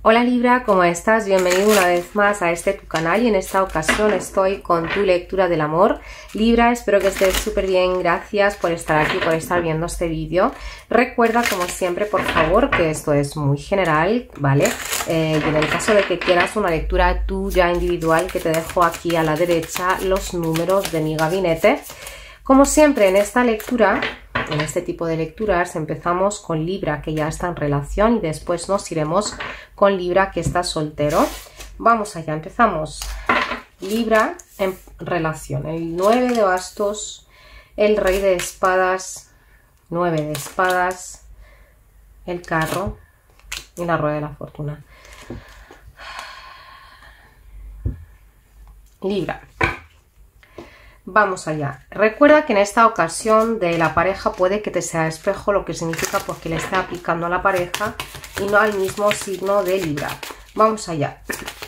Hola Libra, ¿cómo estás? Bienvenido una vez más a este tu canal y en esta ocasión estoy con tu lectura del amor. Libra, espero que estés súper bien, gracias por estar aquí, por estar viendo este vídeo. Recuerda, como siempre, por favor, que esto es muy general, ¿vale? Y en el caso de que quieras una lectura tuya individual, que te dejo aquí a la derecha los números de mi gabinete. Como siempre en esta lectura, en este tipo de lecturas, empezamos con Libra que ya está en relación y después nos iremos con Libra que está soltero. Vamos allá, empezamos. Libra en relación, el 9 de bastos, el rey de espadas, 9 de espadas, el carro y la rueda de la fortuna. Libra. Vamos allá. Recuerda que en esta ocasión de la pareja puede que te sea espejo, lo que significa porque le esté aplicando a la pareja y no al mismo signo de Libra. Vamos allá.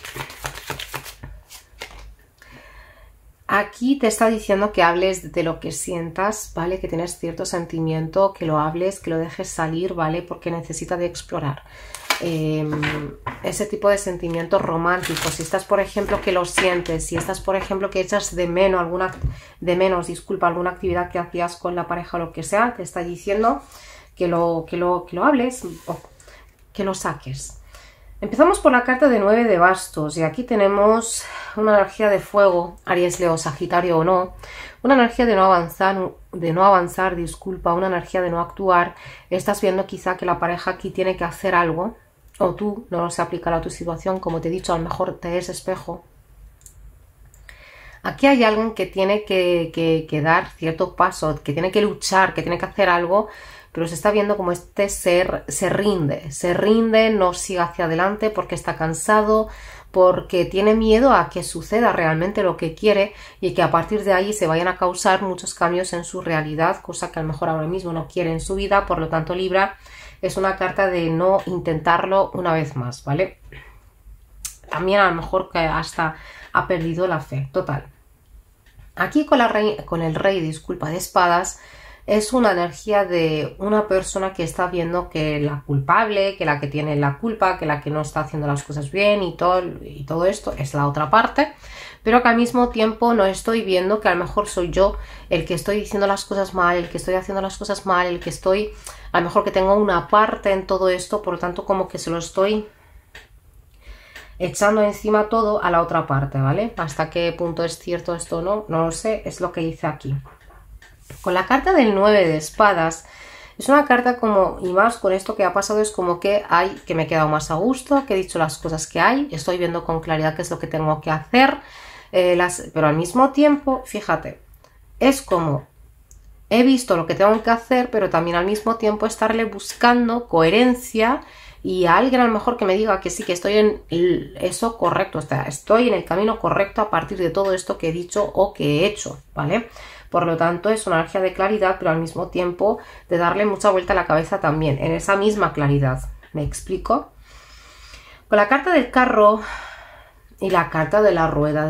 Aquí te está diciendo que hables de lo que sientas, ¿vale? Que tienes cierto sentimiento, que lo hables, que lo dejes salir, ¿vale? Porque necesita de explorar. Ese tipo de sentimientos románticos. Si estás, por ejemplo, que lo sientes, si estás, por ejemplo, que echas de menos alguna actividad que hacías con la pareja o lo que sea, te está diciendo que lo hables o que lo saques. Empezamos por la carta de 9 de bastos y aquí tenemos una energía de fuego, Aries, Leo, Sagitario o no, una energía de no avanzar, disculpa, una energía de no actuar. Estás viendo quizá que la pareja aquí tiene que hacer algo o tú no se aplicará a tu situación, como te he dicho, a lo mejor te es espejo. Aquí hay alguien que tiene que dar cierto paso, que tiene que luchar, que tiene que hacer algo, pero se está viendo como este ser se rinde, no sigue hacia adelante porque está cansado, porque tiene miedo a que suceda realmente lo que quiere y que a partir de ahí se vayan a causar muchos cambios en su realidad, cosa que a lo mejor ahora mismo no quiere en su vida. Por lo tanto, Libra, es una carta de no intentarlo una vez más, ¿vale? También a lo mejor que hasta ha perdido la fe, total. Aquí con el rey, disculpa, de espadas, es una energía de una persona que está viendo que la culpable, que la que tiene la culpa, que la que no está haciendo las cosas bien y todo esto es la otra parte, pero que al mismo tiempo no estoy viendo que a lo mejor soy yo el que estoy diciendo las cosas mal, el que estoy haciendo las cosas mal, el que estoy, a lo mejor que tengo una parte en todo esto, por lo tanto como que se lo estoy echando encima todo a la otra parte, ¿vale? Hasta qué punto es cierto esto o no, no lo sé, es lo que dice aquí. Con la carta del 9 de espadas, es una carta como, y más con esto que ha pasado, es como que me he quedado más a gusto, que he dicho las cosas que hay, estoy viendo con claridad qué es lo que tengo que hacer, pero al mismo tiempo, fíjate, es como he visto lo que tengo que hacer, pero también al mismo tiempo estarle buscando coherencia y a alguien a lo mejor que me diga que sí, que estoy en eso correcto, o sea, estoy en el camino correcto a partir de todo esto que he dicho o que he hecho, ¿vale? Por lo tanto, es una energía de claridad, pero al mismo tiempo de darle mucha vuelta a la cabeza también, en esa misma claridad. ¿Me explico? Con la carta del carro y la carta de la rueda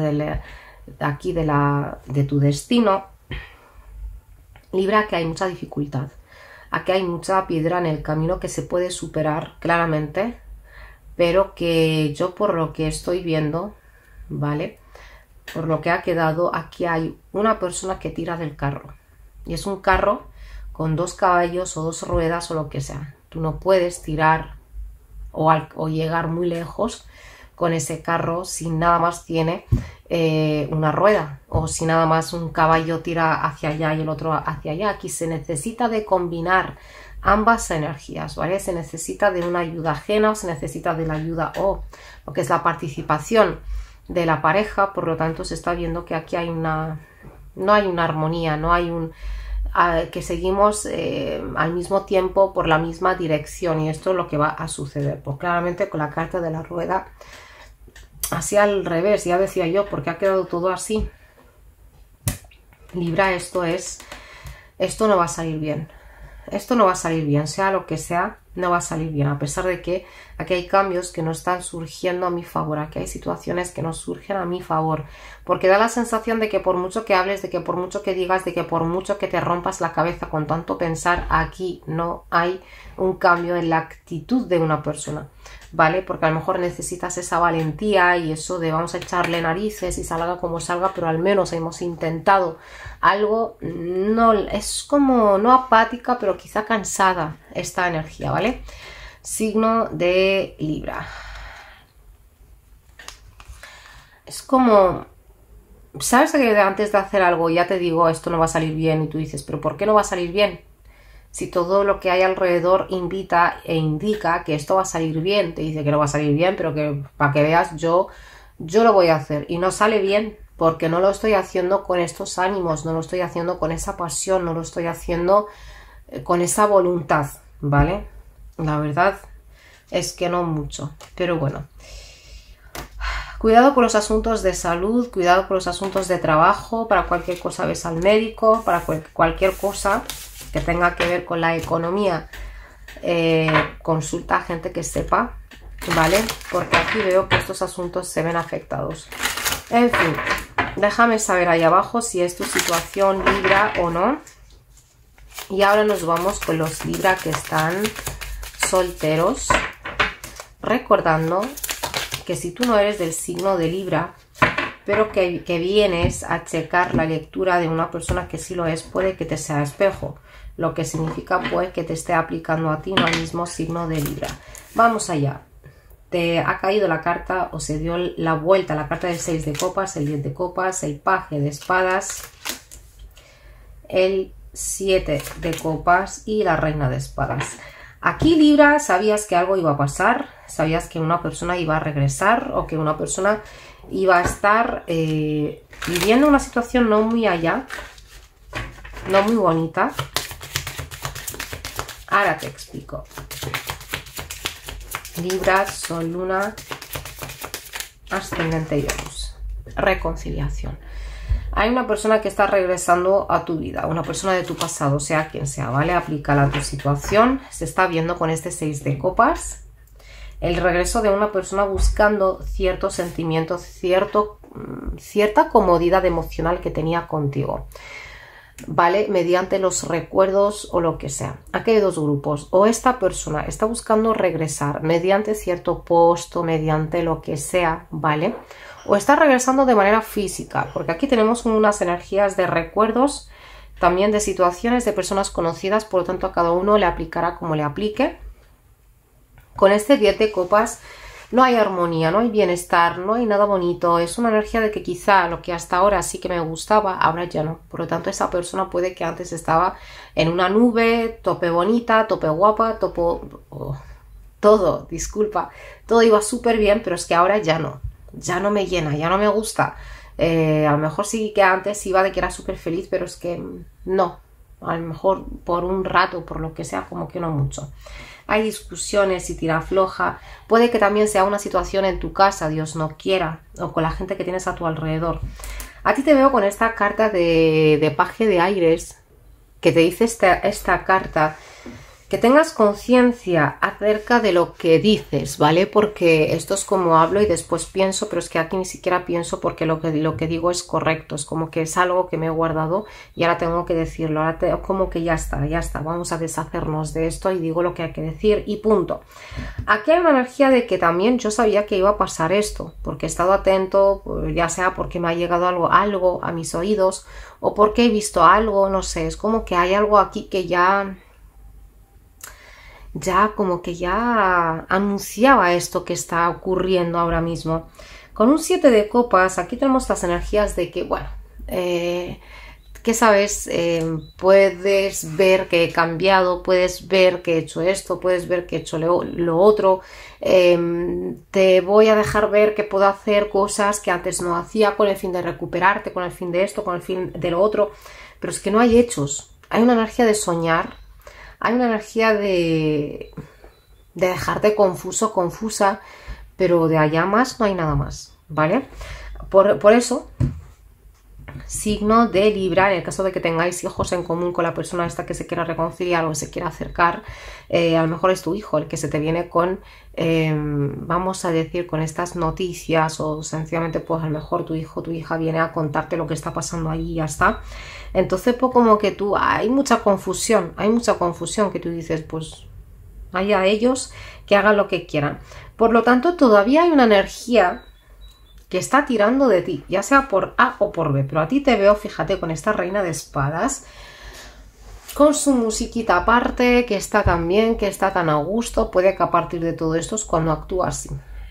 de tu destino, Libra, que hay mucha dificultad. Aquí hay mucha piedra en el camino que se puede superar claramente, pero que yo por lo que estoy viendo, ¿vale? Por lo que ha quedado, aquí hay una persona que tira del carro. Y es un carro con 2 caballos o 2 ruedas o lo que sea. Tú no puedes tirar o llegar muy lejos con ese carro si nada más tiene una rueda o si nada más un caballo tira hacia allá y el otro hacia allá. Aquí se necesita de combinar ambas energías, ¿vale? Se necesita de una ayuda ajena o se necesita de la ayuda o lo que es la participación de la pareja. Por lo tanto, se está viendo que aquí no hay una armonía, no hay que seguimos al mismo tiempo por la misma dirección, y esto es lo que va a suceder. Pues claramente con la carta de la rueda así al revés, ya decía yo, porque ha quedado todo así. Libra, esto no va a salir bien. Esto no va a salir bien, sea lo que sea, no va a salir bien, a pesar de que Aquí hay cambios que no están surgiendo a mi favor, aquí hay situaciones que no surgen a mi favor, porque da la sensación de que por mucho que hables, de que por mucho que digas, de que por mucho que te rompas la cabeza con tanto pensar, aquí no hay un cambio en la actitud de una persona, ¿vale? Porque a lo mejor necesitas esa valentía y eso de vamos a echarle narices y salga como salga, pero al menos hemos intentado algo. No, es como no apática, pero quizá cansada esta energía, ¿vale? Signo de Libra. Es como, ¿sabes que antes de hacer algo ya te digo esto no va a salir bien? Y tú dices, ¿pero por qué no va a salir bien? Si todo lo que hay alrededor invita e indica que esto va a salir bien, te dice que no va a salir bien, pero que para que veas, yo lo voy a hacer. Y no sale bien, porque no lo estoy haciendo con estos ánimos, no lo estoy haciendo con esa pasión, no lo estoy haciendo con esa voluntad, ¿vale? La verdad es que no mucho, pero bueno. Cuidado con los asuntos de salud, cuidado con los asuntos de trabajo, para cualquier cosa ves al médico, para cualquier cosa que tenga que ver con la economía, consulta a gente que sepa, ¿vale? Porque aquí veo que estos asuntos se ven afectados. En fin, déjame saber ahí abajo si es tu situación Libra o no. Y ahora nos vamos con los Libra que están solteros, recordando que si tú no eres del signo de Libra, pero que vienes a checar la lectura de una persona que sí lo es, puede que te sea espejo, lo que significa pues que te esté aplicando a ti, no al mismo signo de Libra. Vamos allá. Te ha caído la carta o se dio la vuelta, la carta del 6 de copas, el 10 de copas, el paje de espadas, el 7 de copas y la reina de espadas. Aquí Libra, sabías que algo iba a pasar, sabías que una persona iba a regresar o que una persona iba a estar viviendo una situación no muy allá, no muy bonita. Ahora te explico. Libra, Sol, Luna, Ascendente y Venus. Reconciliación. Hay una persona que está regresando a tu vida, una persona de tu pasado, sea quien sea, ¿vale? Aplícala a tu situación. Se está viendo con este 6 de copas. El regreso de una persona buscando cierto sentimiento, cierta comodidad emocional que tenía contigo, ¿vale? Mediante los recuerdos o lo que sea. Aquí hay dos grupos. O esta persona está buscando regresar mediante cierto post o mediante lo que sea, ¿vale? O está regresando de manera física, porque aquí tenemos unas energías de recuerdos, también de situaciones de personas conocidas, por lo tanto a cada uno le aplicará como le aplique. Con este 10 de copas no hay armonía, no hay bienestar, no hay nada bonito. Es una energía de que quizá lo que hasta ahora sí que me gustaba, ahora ya no. Por lo tanto, esa persona puede que antes estaba en una nube, tope bonita, tope guapa, todo, disculpa. Todo iba súper bien, pero es que ahora ya no. Ya no me llena, ya no me gusta. A lo mejor sí que antes iba de que era súper feliz, pero es que no. A lo mejor por un rato, por lo que sea, como que no mucho. Hay discusiones y tira floja. Puede que también sea una situación en tu casa, Dios no quiera, o con la gente que tienes a tu alrededor. A ti te veo con esta carta de paje de aires, que te dice esta carta, que tengas conciencia acerca de lo que dices, ¿vale? Porque esto es como hablo y después pienso, pero es que aquí ni siquiera pienso porque lo que digo es correcto. Es como que es algo que me he guardado y ahora tengo que decirlo. Ahora como que ya está, vamos a deshacernos de esto y digo lo que hay que decir y punto. Aquí hay una energía de que también yo sabía que iba a pasar esto, porque he estado atento, ya sea porque me ha llegado algo a mis oídos o porque he visto algo, no sé, es como que hay algo aquí que ya como que ya anunciaba esto que está ocurriendo ahora mismo. Con un 7 de copas, aquí tenemos las energías de que, bueno, que sabes, puedes ver que he cambiado, puedes ver que he hecho esto, puedes ver que he hecho lo otro, te voy a dejar ver que puedo hacer cosas que antes no hacía con el fin de recuperarte, con el fin de esto, con el fin de lo otro, pero es que no hay hechos. Hay una energía de soñar. Hay una energía de dejarte confuso, confusa, pero de allá más no hay nada más, ¿vale? Por eso signo de Libra, en el caso de que tengáis hijos en común con la persona esta que se quiera reconciliar o se quiera acercar, a lo mejor es tu hijo el que se te viene con, vamos a decir, con estas noticias, o sencillamente pues a lo mejor tu hijo o tu hija viene a contarte lo que está pasando allí y ya está. Entonces pues como que tú, hay mucha confusión que tú dices, pues allá ellos que hagan lo que quieran. Por lo tanto, todavía hay una energía que está tirando de ti, ya sea por A o por B, pero a ti te veo, fíjate, con esta reina de espadas, con su musiquita aparte, que está tan bien, que está tan a gusto. Puede que a partir de todo esto es cuando actúa así.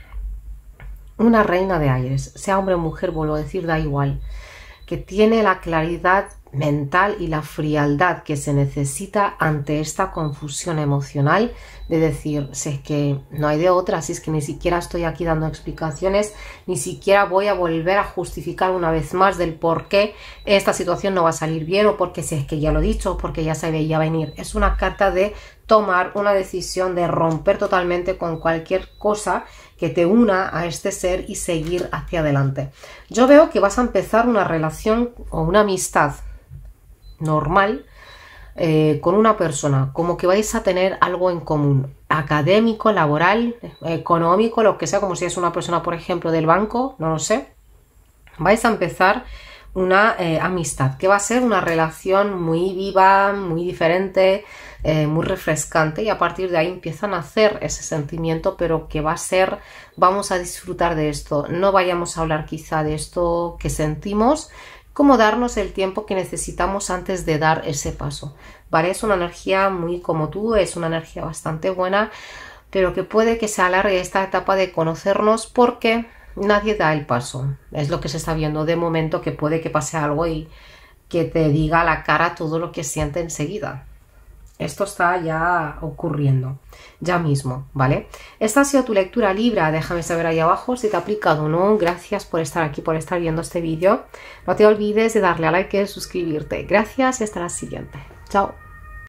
Una reina de aires, sea hombre o mujer, vuelvo a decir, da igual, que tiene la claridad mental y la frialdad que se necesita ante esta confusión emocional de decir, si es que no hay de otra, si es que ni siquiera estoy aquí dando explicaciones, ni siquiera voy a volver a justificar una vez más del por qué esta situación no va a salir bien, o porque si es que ya lo he dicho, o porque ya se veía venir. Es una carta de tomar una decisión, de romper totalmente con cualquier cosa que te una a este ser y seguir hacia adelante. Yo veo que vas a empezar una relación o una amistad normal con una persona, como que vais a tener algo en común, académico, laboral, económico, lo que sea, como si es una persona, por ejemplo, del banco, no lo sé. Vais a empezar una amistad, que va a ser una relación muy viva, muy diferente, muy refrescante, y a partir de ahí empiezan a hacer ese sentimiento, pero que va a ser, vamos a disfrutar de esto, no vayamos a hablar quizá de esto que sentimos, como darnos el tiempo que necesitamos antes de dar ese paso, ¿vale? Es una energía muy como tú, es una energía bastante buena, pero que puede que se alargue esta etapa de conocernos porque nadie da el paso. Es lo que se está viendo de momento, que puede que pase algo y que te diga a la cara todo lo que siente enseguida. Esto está ya ocurriendo, ya mismo, ¿vale? Esta ha sido tu lectura, Libra. Déjame saber ahí abajo si te ha aplicado o no. Gracias por estar aquí, por estar viendo este vídeo. No te olvides de darle a like y de suscribirte. Gracias y hasta la siguiente. Chao.